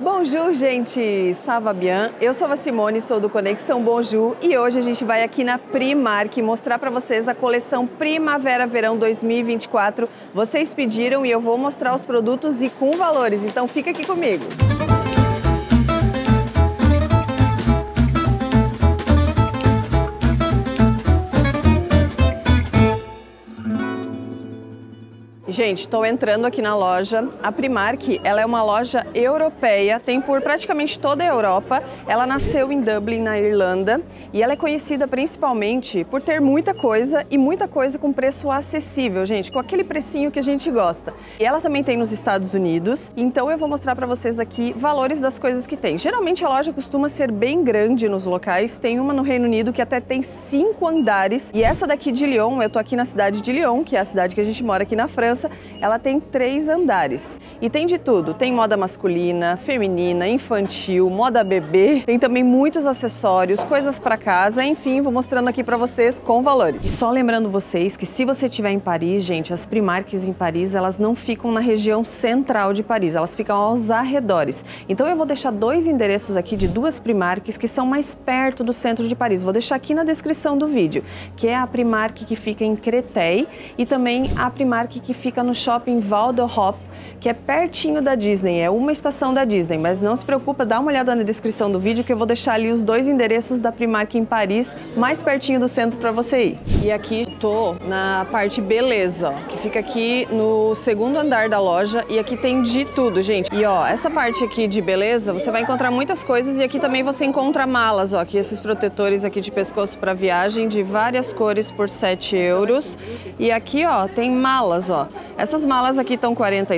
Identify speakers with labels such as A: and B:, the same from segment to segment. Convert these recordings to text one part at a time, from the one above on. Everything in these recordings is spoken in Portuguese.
A: Bonjour, gente! Ça va bien? Eu sou a Simone, sou do Conexão Bonjour e hoje a gente vai aqui na Primark mostrar para vocês a coleção Primavera-Verão 2024. Vocês pediram e eu vou mostrar os produtos e com valores, então fica aqui comigo! Gente, estou entrando aqui na loja. A Primark, ela é uma loja europeia, tem por praticamente toda a Europa. Ela nasceu em Dublin, na Irlanda, e ela é conhecida principalmente por ter muita coisa e muita coisa com preço acessível, gente, com aquele precinho que a gente gosta. E ela também tem nos Estados Unidos, então eu vou mostrar para vocês aqui valores das coisas que tem. Geralmente a loja costuma ser bem grande nos locais, tem uma no Reino Unido que até tem 5 andares, e essa daqui de Lyon, eu tô aqui na cidade de Lyon, que é a cidade que a gente mora aqui na França. Ela tem 3 andares e tem de tudo, tem moda masculina, feminina, infantil, moda bebê, tem também muitos acessórios, coisas para casa, enfim, vou mostrando aqui para vocês com valores. E só lembrando vocês que se você estiver em Paris, gente, as Primarks em Paris, elas não ficam na região central de Paris, elas ficam aos arredores. Então eu vou deixar 2 endereços aqui de 2 Primarks que são mais perto do centro de Paris, vou deixar aqui na descrição do vídeo, que é a Primark que fica em Créteil e também a Primark que fica no Shopping Val d'Europe, que é pertinho da Disney, é uma estação da Disney, mas não se preocupa, dá uma olhada na descrição do vídeo que eu vou deixar ali os 2 endereços da Primark em Paris, mais pertinho do centro para você ir. E aqui tô na parte beleza, ó, que fica aqui no 2º andar da loja e aqui tem de tudo, gente. E ó, essa parte aqui de beleza, você vai encontrar muitas coisas e aqui também você encontra malas, ó, aqui esses protetores aqui de pescoço para viagem de várias cores por 7 euros. E aqui, ó, tem malas, ó. Essas malas aqui estão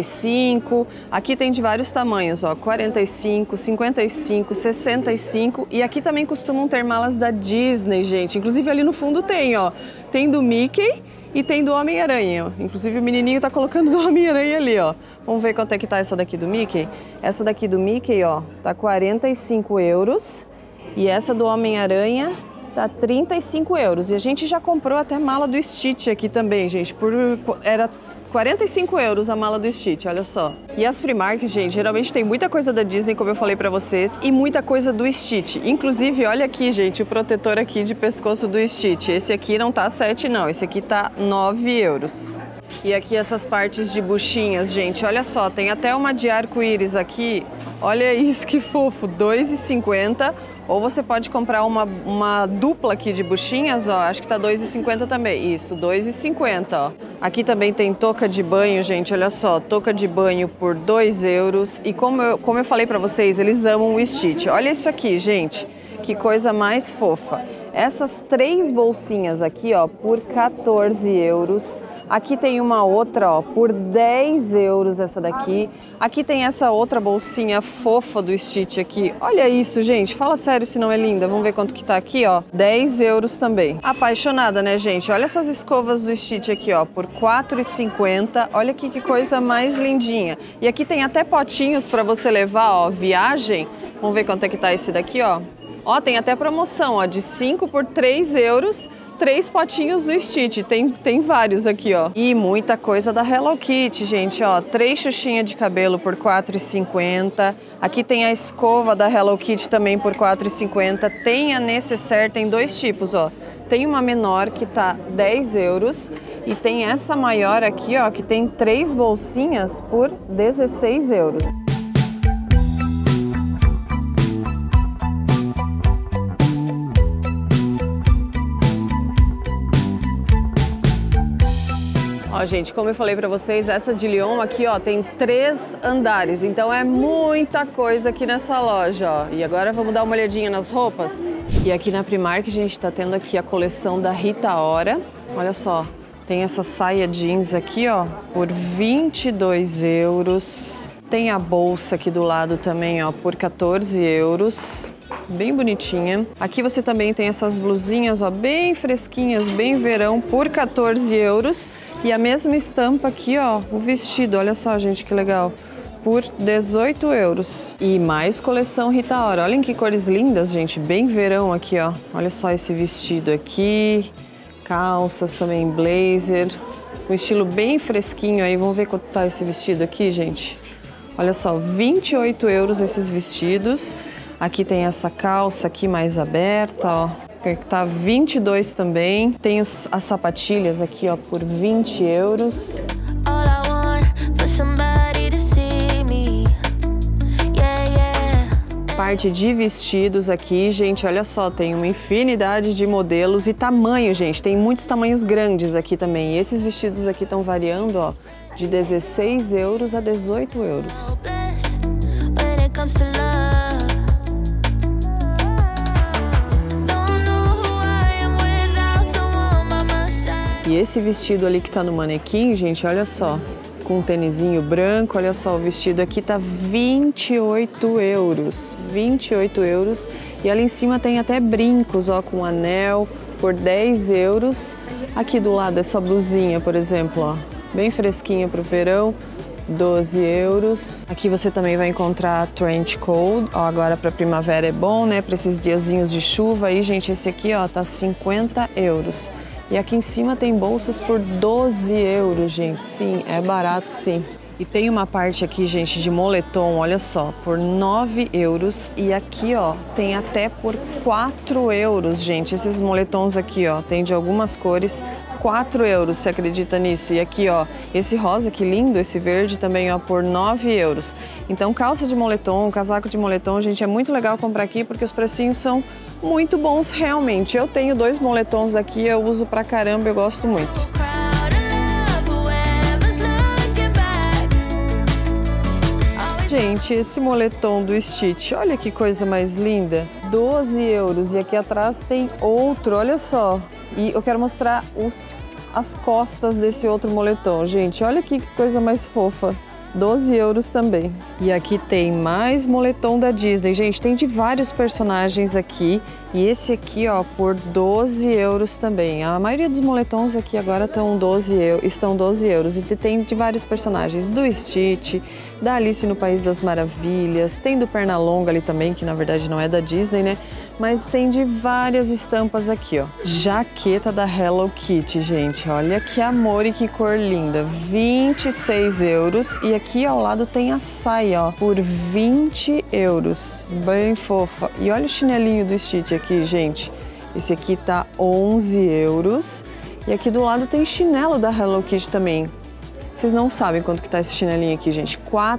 A: 45, aqui tem de vários tamanhos, ó, 45, 55, 65 e aqui também costumam ter malas da Disney, gente. Inclusive ali no fundo tem, ó, tem do Mickey e tem do Homem-Aranha. Inclusive o menininho tá colocando do Homem-Aranha ali, ó. Vamos ver quanto é que tá essa daqui do Mickey? Essa daqui do Mickey, ó, tá 45 euros e essa do Homem-Aranha tá 35 euros. E a gente já comprou até mala do Stitch aqui também, gente, era 45 euros a mala do Stitch, olha só. E as Primark, gente, geralmente tem muita coisa da Disney, como eu falei pra vocês, e muita coisa do Stitch. Inclusive, olha aqui, gente, o protetor aqui de pescoço do Stitch. Esse aqui não tá 7 não, esse aqui tá 9 euros. E aqui essas partes de buchinhas, gente, olha só, tem até uma de arco-íris aqui. Olha isso, que fofo, 2,50. Ou você pode comprar uma dupla aqui de buchinhas, ó, acho que tá 2,50 também. Isso, 2,50, ó. Aqui também tem touca de banho, gente, olha só, touca de banho por 2 euros. E como eu falei pra vocês, eles amam o Stitch. Olha isso aqui, gente, que coisa mais fofa. Essas 3 bolsinhas aqui, ó, por 14 euros. Aqui tem uma outra, ó, por 10 euros essa daqui. Aqui tem essa outra bolsinha fofa do Stitch aqui. Olha isso, gente. Fala sério se não é linda. Vamos ver quanto que tá aqui, ó. 10 euros também. Apaixonada, né, gente? Olha essas escovas do Stitch aqui, ó, por 4,50. Olha aqui que coisa mais lindinha. E aqui tem até potinhos pra você levar, ó, viagem. Vamos ver quanto é que tá esse daqui, ó. Ó, tem até promoção, ó, de 5 por 3 euros. 3 potinhos do Stitch, tem vários aqui, ó. E muita coisa da Hello Kitty, gente, ó. 3 xuxinhas de cabelo por 4,50. Aqui tem a escova da Hello Kitty também por 4,50. Tem a necessaire, tem 2 tipos, ó. Tem uma menor que tá 10 euros e tem essa maior aqui, ó, que tem 3 bolsinhas por 16 euros. Ó, gente, como eu falei pra vocês, essa de Lyon aqui, ó, tem 3 andares, então é muita coisa aqui nessa loja, ó. E agora vamos dar uma olhadinha nas roupas. E aqui na Primark, a gente tá tendo aqui a coleção da Rita Ora. Olha só, tem essa saia jeans aqui, ó, por 22 euros. Tem a bolsa aqui do lado também, ó, por 14 euros. Bem bonitinha. Aqui você também tem essas blusinhas, ó, bem fresquinhas, bem verão, por 14 euros. E a mesma estampa aqui, ó, o vestido, olha só, gente, que legal, por 18 euros. E mais coleção Rita Ora. Olhem que cores lindas, gente, bem verão aqui, ó. Olha só esse vestido aqui, calças também, blazer, um estilo bem fresquinho aí. Vamos ver quanto tá esse vestido aqui, gente. Olha só, 28 euros esses vestidos. Aqui tem essa calça aqui mais aberta, ó. Que tá 22 também. Tem as sapatilhas aqui, ó, por 20 euros. Parte de vestidos aqui, gente, olha só, tem uma infinidade de modelos e tamanho, gente. Tem muitos tamanhos grandes aqui também. E esses vestidos aqui estão variando, ó, de 16 euros a 18 euros. E esse vestido ali que tá no manequim, gente, olha só, com um tênisinho branco, olha só, o vestido aqui tá 28 euros, 28 euros. E ali em cima tem até brincos, ó, com anel, por 10 euros. Aqui do lado essa blusinha, por exemplo, ó, bem fresquinha pro verão, 12 euros. Aqui você também vai encontrar trench coat, ó, agora para primavera é bom, né, para esses diazinhos de chuva aí, gente, esse aqui, ó, tá 50 euros. E aqui em cima tem bolsas por 12 euros, gente. Sim, é barato, sim. E tem uma parte aqui, gente, de moletom, olha só, por 9 euros. E aqui, ó, tem até por 4 euros, gente. Esses moletons aqui, ó, tem de algumas cores, 4 euros, você acredita nisso? E aqui, ó, esse rosa, que lindo, esse verde também, ó, por 9 euros. Então, calça de moletom, casaco de moletom, gente, é muito legal comprar aqui porque os precinhos são muito bons realmente. Eu tenho 2 moletons daqui, eu uso pra caramba, eu gosto muito. Gente, esse moletom do Stitch, olha que coisa mais linda, 12 euros. E aqui atrás tem outro, olha só. E eu quero mostrar as costas desse outro moletom, gente, olha aqui que coisa mais fofa. 12 euros também. E aqui tem mais moletom da Disney. Gente, tem de vários personagens aqui. E esse aqui, ó, por 12 euros também. A maioria dos moletons aqui agora estão 12 euros. E tem de vários personagens. Do Stitch, da Alice no País das Maravilhas. Tem do Pernalonga ali também, que na verdade não é da Disney, né? Mas tem de várias estampas aqui, ó. Jaqueta da Hello Kitty, gente. Olha que amor e que cor linda. 26 euros. E aqui ao lado tem a saia, ó, por 20 euros. Bem fofa. E olha o chinelinho do Stitch aqui, gente. Esse aqui tá 11 euros. E aqui do lado tem chinelo da Hello Kitty também. Vocês não sabem quanto que tá esse chinelinho aqui, gente.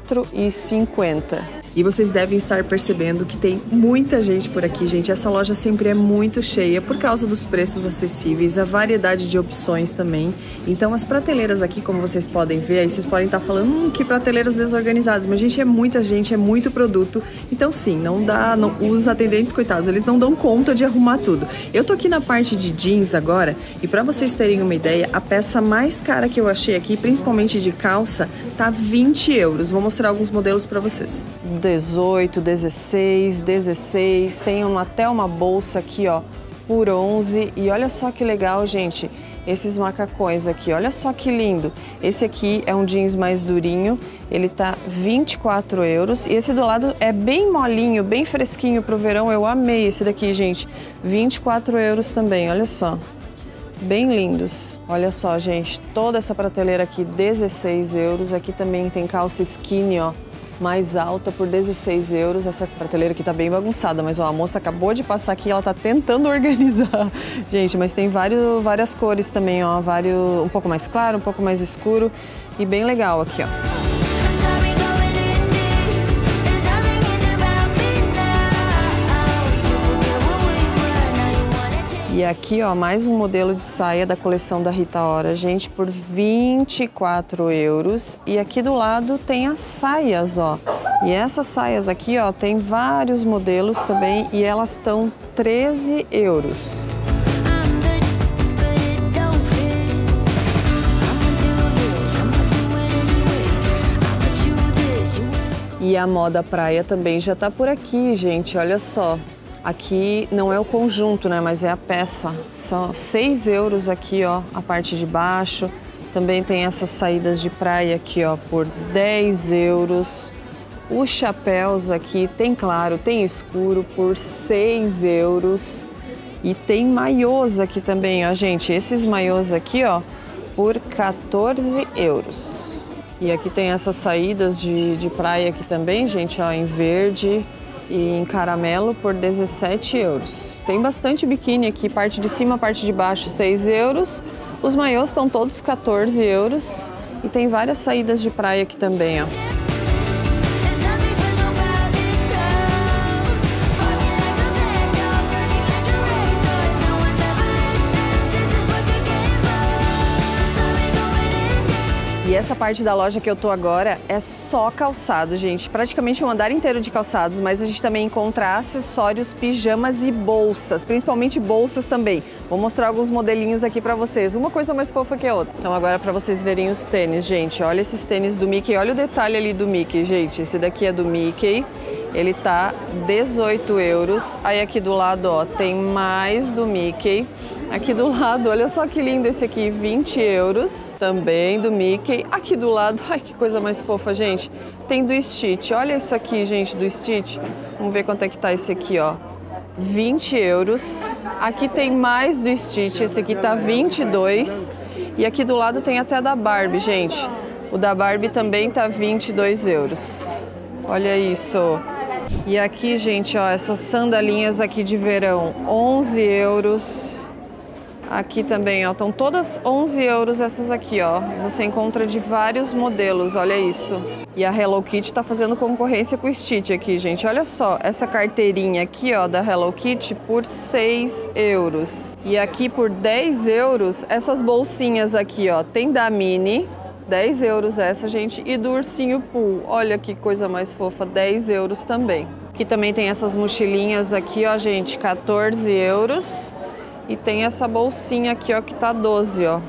A: 4,50. E vocês devem estar percebendo que tem muita gente por aqui, gente. Essa loja sempre é muito cheia por causa dos preços acessíveis, a variedade de opções também. Então as prateleiras aqui, como vocês podem ver, aí vocês podem estar falando que prateleiras desorganizadas, mas gente, é muita gente, é muito produto. Então sim, os atendentes, coitados, eles não dão conta de arrumar tudo. Eu tô aqui na parte de jeans agora e para vocês terem uma ideia, a peça mais cara que eu achei aqui, principalmente de calça, tá 20 euros. Vou mostrar alguns modelos para vocês. 18, 16, tem até uma bolsa aqui, ó, por 11. E olha só que legal, gente, esses macacões aqui, olha só que lindo. Esse aqui é um jeans mais durinho, ele tá 24 euros. E esse do lado é bem molinho, bem fresquinho pro verão, eu amei esse daqui, gente. 24 euros também, olha só. Bem lindos. Olha só, gente, toda essa prateleira aqui, 16 euros. Aqui também tem calça skinny, ó, mais alta por 16 euros. Essa prateleira aqui tá bem bagunçada, mas ó, a moça acabou de passar aqui, ela tá tentando organizar. Gente, mas tem várias cores também, ó, um pouco mais claro, um pouco mais escuro e bem legal aqui, ó. E aqui, ó, mais um modelo de saia da coleção da Rita Ora, gente, por 24 euros. E aqui do lado tem as saias, ó. E essas saias aqui, ó, tem vários modelos também e elas estão 13 euros. E a moda praia também já tá por aqui, gente, olha só. Aqui não é o conjunto, né, mas é a peça. São 6 euros aqui, ó, a parte de baixo. Também tem essas saídas de praia aqui, ó, por 10 euros. Os chapéus aqui tem claro, tem escuro, por 6 euros. E tem maiôs aqui também, ó, gente. Esses maiôs aqui, ó, por 14 euros. E aqui tem essas saídas de praia aqui também, gente, ó, em verde e em caramelo por 17 euros. Tem bastante biquíni aqui, parte de cima, parte de baixo, 6 euros. Os maiôs estão todos 14 euros. E tem várias saídas de praia aqui também, ó. E essa parte da loja que eu tô agora é só calçado, gente. Praticamente um andar inteiro de calçados, mas a gente também encontra acessórios, pijamas e bolsas, principalmente bolsas também. Vou mostrar alguns modelinhos aqui pra vocês, uma coisa mais fofa que a outra. Então agora pra vocês verem os tênis, gente. Olha esses tênis do Mickey, olha o detalhe ali do Mickey, gente. Esse daqui é do Mickey, ele tá 18 euros. Aí aqui do lado, ó, tem mais do Mickey. Aqui do lado, olha só que lindo esse aqui, 20 euros, também do Mickey. Aqui do lado, ai que coisa mais fofa, gente, tem do Stitch. Olha isso aqui, gente, do Stitch. Vamos ver quanto é que tá esse aqui, ó. 20 euros. Aqui tem mais do Stitch, esse aqui tá 22. E aqui do lado tem até da Barbie, gente. O da Barbie também tá 22 euros. Olha isso. E aqui, gente, ó, essas sandalinhas aqui de verão, 11 euros. Aqui também, ó, estão todas 11 euros essas aqui, ó. Você encontra de vários modelos, olha isso. E a Hello Kitty tá fazendo concorrência com o Stitch aqui, gente. Olha só, essa carteirinha aqui, ó, da Hello Kitty por 6 euros. E aqui por 10 euros, essas bolsinhas aqui, ó, tem da Minnie, 10 euros essa, gente, e do Ursinho Pooh. Olha que coisa mais fofa, 10 euros também. Aqui também tem essas mochilinhas aqui, ó, gente, 14 euros. E tem essa bolsinha aqui, ó, que tá 12, ó.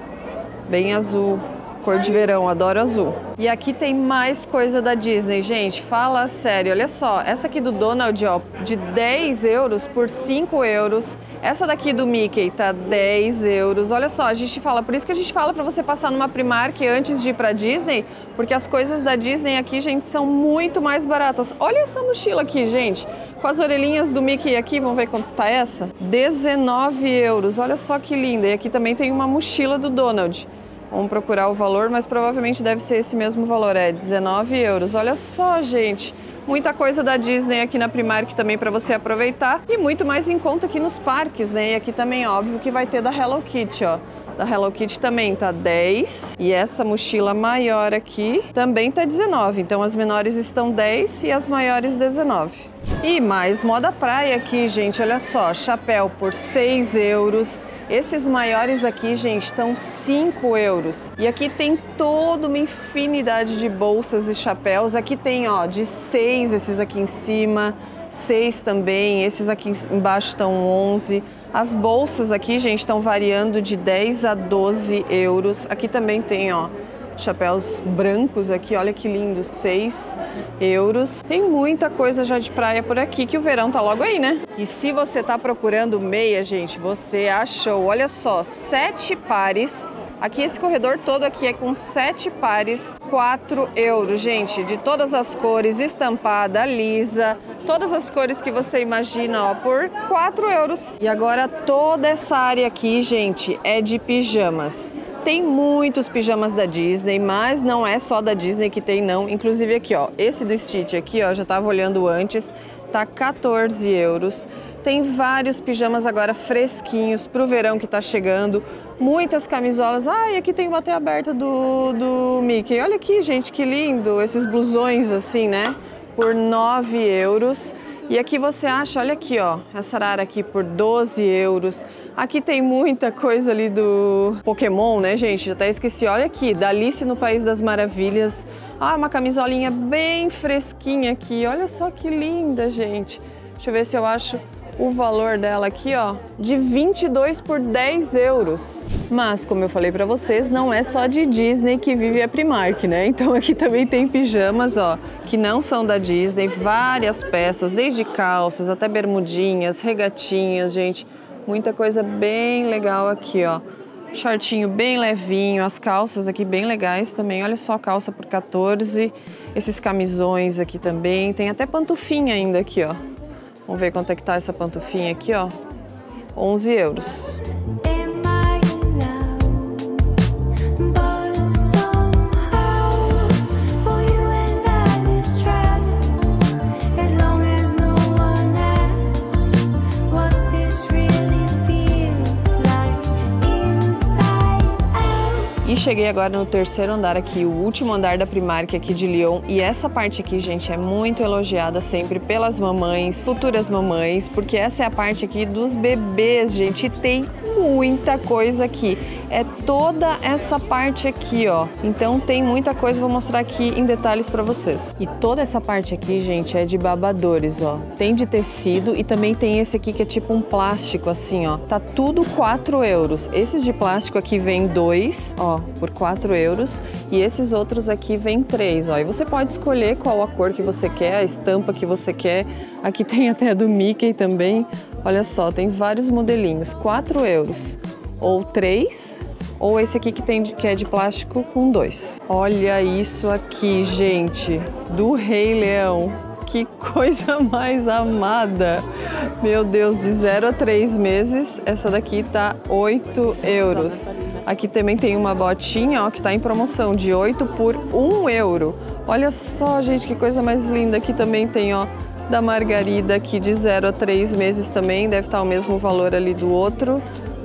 A: Bem azul, cor de verão, adoro azul. E aqui tem mais coisa da Disney, gente, fala sério, olha só. Essa aqui do Donald, ó, de 10 euros por 5 euros. Essa daqui do Mickey tá 10 euros. Olha só, a gente fala, por isso que a gente fala pra você passar numa Primark antes de ir pra Disney, porque as coisas da Disney aqui, gente, são muito mais baratas. Olha essa mochila aqui, gente, com as orelhinhas do Mickey aqui, vamos ver quanto tá essa? 19 euros, olha só que linda. E aqui também tem uma mochila do Donald. Vamos procurar o valor, mas provavelmente deve ser esse mesmo valor, é 19 euros. Olha só, gente, muita coisa da Disney aqui na Primark também para você aproveitar. E muito mais em conta aqui nos parques, né? E aqui também, óbvio, que vai ter da Hello Kitty, ó. Da Hello Kitty também tá 10. E essa mochila maior aqui também tá 19. Então as menores estão 10 e as maiores 19. E mais moda praia aqui, gente, olha só, chapéu por 6 euros. Esses maiores aqui, gente, estão 5 euros. E aqui tem toda uma infinidade de bolsas e chapéus. Aqui tem, ó, de 6, esses aqui em cima, 6 também, esses aqui embaixo estão 11. As bolsas aqui, gente, estão variando de 10 a 12 euros. Aqui também tem, ó, chapéus brancos aqui, olha que lindo, 6 euros. Tem muita coisa já de praia por aqui, que o verão tá logo aí, né? E se você tá procurando meia, gente, você achou, olha só, 7 pares. Aqui esse corredor todo aqui é com 7 pares, 4 euros, gente, de todas as cores, estampada, lisa, todas as cores que você imagina, ó, por 4 euros. E agora toda essa área aqui, gente, é de pijamas. Tem muitos pijamas da Disney, mas não é só da Disney que tem, não. Inclusive aqui, ó, esse do Stitch aqui, ó, já tava olhando antes, tá 14 euros. Tem vários pijamas agora fresquinhos pro verão que tá chegando. Muitas camisolas. Ah, e aqui tem uma até aberta do Mickey. Olha aqui, gente, que lindo. Esses blusões assim, né? Por 9 euros. E aqui você acha, olha aqui, ó, essa arara aqui por 12 euros. Aqui tem muita coisa ali do Pokémon, né, gente? Já até esqueci. Olha aqui, da Alice no País das Maravilhas. Ah, uma camisolinha bem fresquinha aqui. Olha só que linda, gente. Deixa eu ver se eu acho o valor dela aqui, ó, de 22 por 10 euros. Mas, como eu falei pra vocês, não é só de Disney que vive a Primark, né? Então aqui também tem pijamas, ó, que não são da Disney, várias peças, desde calças até bermudinhas, regatinhas, gente. Muita coisa bem legal aqui, ó. Shortinho bem levinho, as calças aqui bem legais também. Olha só a calça por 14, esses camisões aqui também. Tem até pantufinha ainda aqui, ó. Vamos ver quanto é que tá essa pantufinha aqui, ó. 11 euros. cheguei agora no terceiro andar aqui, o último andar da Primark aqui de Lyon. E essa parte aqui, gente, é muito elogiada sempre pelas mamães, futuras mamães, porque essa é a parte aqui dos bebês, gente. E tem muita coisa aqui. É toda essa parte aqui, ó. Então tem muita coisa, vou mostrar aqui em detalhes pra vocês. E toda essa parte aqui, gente, é de babadores, ó. Tem de tecido e também tem esse aqui que é tipo um plástico, assim, ó. Tá tudo 4 euros. Esses de plástico aqui vem 2, ó, por 4 euros. E esses outros aqui vem 3, ó. E você pode escolher qual a cor que você quer, a estampa que você quer. Aqui tem até a do Mickey também. Olha só, tem vários modelinhos. 4 euros. Ou 3, ou esse aqui que é de plástico com 2. Olha isso aqui, gente, do Rei Leão. Que coisa mais amada! Meu Deus, de 0 a 3 meses, essa daqui tá 8 euros. Aqui também tem uma botinha, ó, que tá em promoção, de 8 por 1 euro. Olha só, gente, que coisa mais linda. Aqui também tem, ó, da Margarida, aqui de 0 a 3 meses também, deve estar o mesmo valor ali do outro.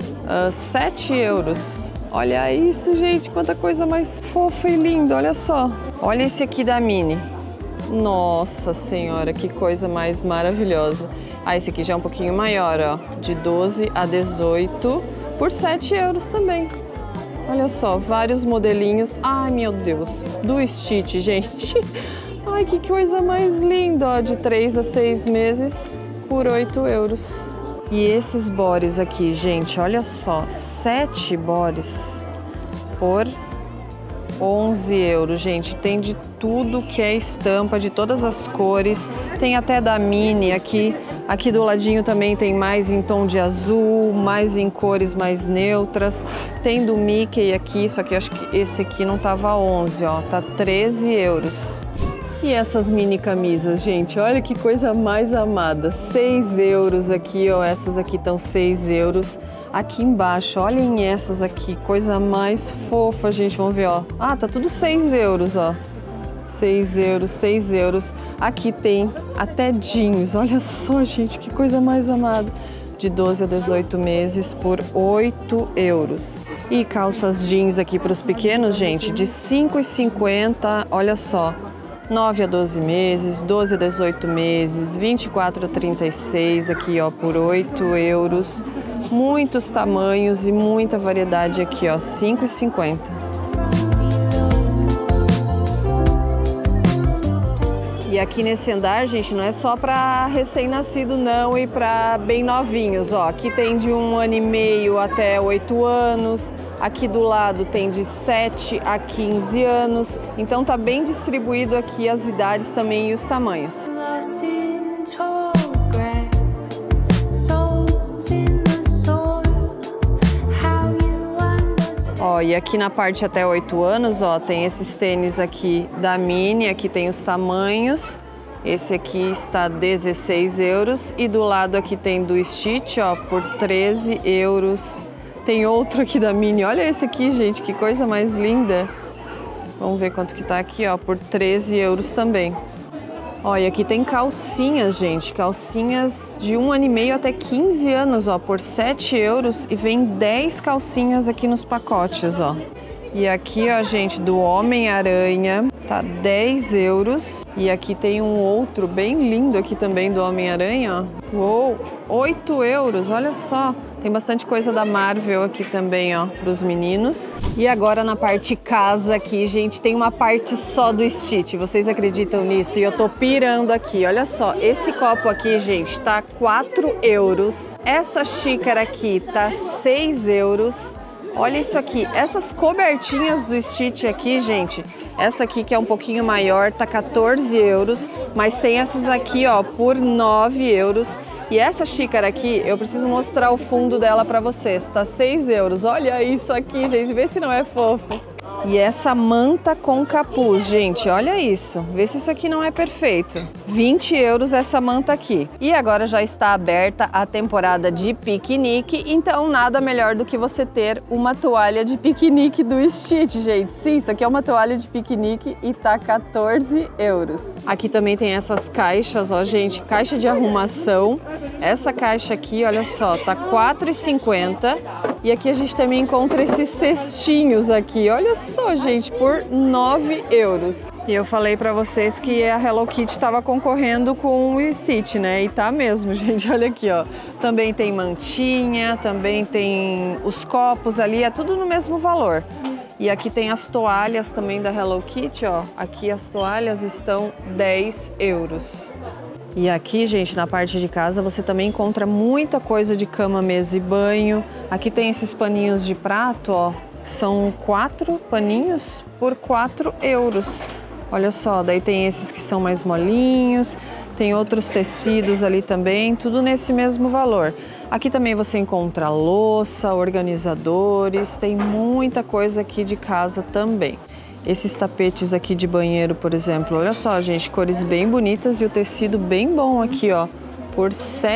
A: 7 euros. Olha isso, gente, quanta coisa mais fofa e linda, olha só. Olha esse aqui da Mini. Nossa senhora, que coisa mais maravilhosa. Ah, esse aqui já é um pouquinho maior, ó, de 12 a 18 por 7 euros também. Olha só, vários modelinhos. Ai, meu Deus, do Stitch, gente. Ai, que coisa mais linda, ó, de 3 a 6 meses por 8 euros. E esses bores aqui, gente, olha só, 7 bores por 11 euros, gente. Tem de tudo que é estampa, de todas as cores. Tem até da Mini aqui. Aqui do ladinho também tem mais em tom de azul, mais em cores mais neutras. Tem do Mickey aqui, só que eu acho que esse aqui não tava 11, ó, tá 13 euros. E essas mini camisas, gente, olha que coisa mais amada, 6 euros aqui, ó, essas aqui estão 6 euros. Aqui embaixo, olhem essas aqui, coisa mais fofa, gente, vamos ver, ó. Ah, tá tudo 6 euros, ó. 6 euros, 6 euros. Aqui tem até jeans, olha só, gente, que coisa mais amada. De 12 a 18 meses por 8 euros. E calças jeans aqui para os pequenos, gente, de 5,50, olha só. 9 a 12 meses, 12 a 18 meses, 24 a 36, aqui ó, por 8 euros. Muitos tamanhos e muita variedade aqui ó, 5,50. E aqui nesse andar, gente, não é só para recém-nascido não e para bem novinhos, ó. Aqui tem de 1 ano e meio até 8 anos. Aqui do lado tem de 7 a 15 anos, então tá bem distribuído aqui as idades também e os tamanhos. Ó, e aqui na parte até 8 anos, ó, tem esses tênis aqui da Mini, aqui tem os tamanhos. Esse aqui está 16 euros e do lado aqui tem do Stitch, ó, por 13 euros. Tem outro aqui da Mini, olha esse aqui, gente, que coisa mais linda. Vamos ver quanto que tá aqui, ó, por 13 euros também. Ó, e aqui tem calcinhas, gente, calcinhas de 1 ano e meio até 15 anos, ó, por 7 euros e vem 10 calcinhas aqui nos pacotes, ó. E aqui, ó, gente, do Homem-Aranha, tá 10 euros. E aqui tem um outro bem lindo aqui também do Homem-Aranha, ó. Uou, 8 euros, olha só. Tem bastante coisa da Marvel aqui também, ó, pros meninos. E agora na parte casa aqui, gente, tem uma parte só do Stitch. Vocês acreditam nisso? E eu tô pirando aqui. Olha só, esse copo aqui, gente, tá 4 euros. Essa xícara aqui tá 6 euros. Olha isso aqui, essas cobertinhas do Stitch aqui, gente, essa aqui que é um pouquinho maior, tá 14 euros, mas tem essas aqui, ó, por 9 euros. E essa xícara aqui, eu preciso mostrar o fundo dela pra vocês, tá 6 euros. Olha isso aqui, gente, vê se não é fofo. E essa manta com capuz, gente, olha isso. Vê se isso aqui não é perfeito. 20 euros essa manta aqui. E agora já está aberta a temporada de piquenique, então nada melhor do que você ter uma toalha de piquenique do Stitch, gente. Sim, isso aqui é uma toalha de piquenique e tá 14 euros. Aqui também tem essas caixas, ó, gente, caixa de arrumação. Essa caixa aqui, olha só, tá 4,50. E aqui a gente também encontra esses cestinhos aqui. Olha só, gente, por 9 euros. E eu falei pra vocês que a Hello Kitty estava concorrendo com o WeCity, né? E tá mesmo, gente. Olha aqui, ó. Também tem mantinha, também tem os copos ali, é tudo no mesmo valor. E aqui tem as toalhas também da Hello Kitty, ó. Aqui as toalhas estão 10 euros. E aqui, gente, na parte de casa você também encontra muita coisa de cama, mesa e banho. Aqui tem esses paninhos de prato, ó. São 4 paninhos por 4 euros. Olha só, daí tem esses que são mais molinhos, tem outros tecidos ali também, tudo nesse mesmo valor. Aqui também você encontra louça, organizadores, tem muita coisa aqui de casa também. Esses tapetes aqui de banheiro, por exemplo, olha só, gente, cores bem bonitas e o tecido bem bom aqui, ó, por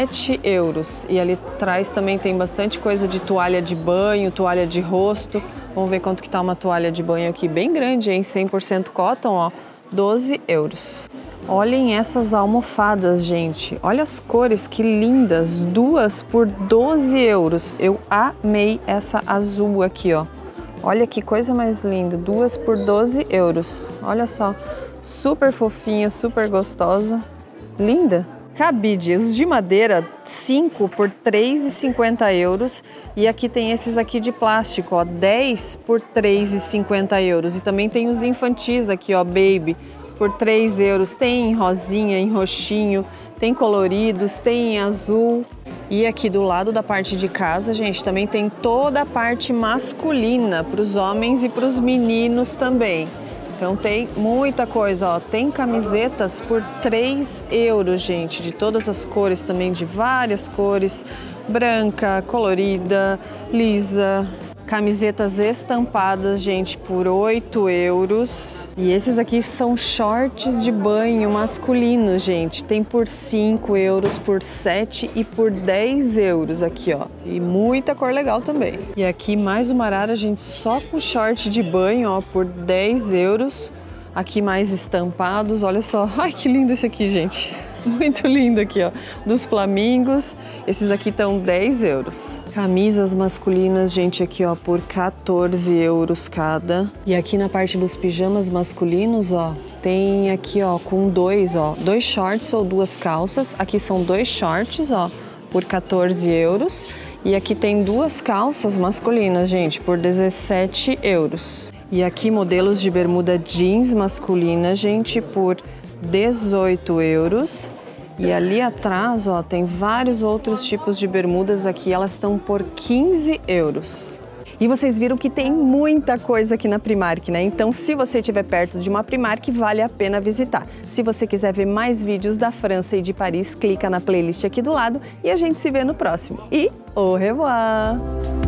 A: 7 euros. E ali atrás também tem bastante coisa de toalha de banho, toalha de rosto. Vamos ver quanto que tá uma toalha de banho aqui, bem grande, hein, 100% cotton, ó, 12 euros. Olhem essas almofadas, gente. Olha as cores, que lindas, 2 por 12 euros. Eu amei essa azul aqui, ó. Olha que coisa mais linda, 2 por 12 euros. Olha só, super fofinha, super gostosa, linda. Cabide, os de madeira, 5 por 3,50 euros. E aqui tem esses aqui de plástico, ó, 10 por 3,50 euros. E também tem os infantis aqui, ó, baby, por 3 euros. Tem em rosinha, em roxinho, tem coloridos, tem em azul. E aqui do lado da parte de casa, gente, também tem toda a parte masculina para os homens e para os meninos também. Então tem muita coisa, ó. Tem camisetas por 3 euros, gente, de todas as cores também, de várias cores. Branca, colorida, lisa. Camisetas estampadas, gente, por 8 euros. E esses aqui são shorts de banho masculinos, gente. Tem por 5 euros, por 7 e por 10 euros aqui, ó. E muita cor legal também. E aqui mais uma arara, gente, só com short de banho, ó, por 10 euros. Aqui mais estampados, olha só. Ai, que lindo esse aqui, gente. Muito lindo aqui, ó, dos flamingos. Esses aqui estão 10 euros. Camisas masculinas, gente, aqui, ó, por 14 euros cada. E aqui na parte dos pijamas masculinos, ó, tem aqui, ó, com 2 shorts ou 2 calças. Aqui são 2 shorts, ó, por 14 euros. E aqui tem 2 calças masculinas, gente, por 17 euros. E aqui modelos de bermuda jeans masculina, gente, por 18 euros. E ali atrás, ó, tem vários outros tipos de bermudas aqui, elas estão por 15 euros. E vocês viram que tem muita coisa aqui na Primark, né? Então, se você estiver perto de uma Primark, vale a pena visitar. Se você quiser ver mais vídeos da França e de Paris, clica na playlist aqui do lado e a gente se vê no próximo. E au revoir!